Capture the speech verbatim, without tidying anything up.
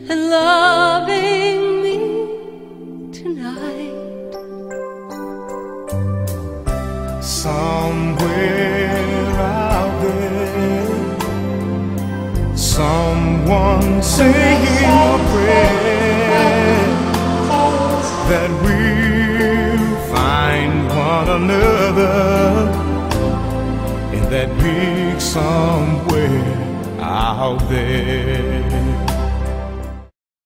and loving me tonight. Somewhere out there, someone saying a prayer that we'll find one another in that big somewhere out there.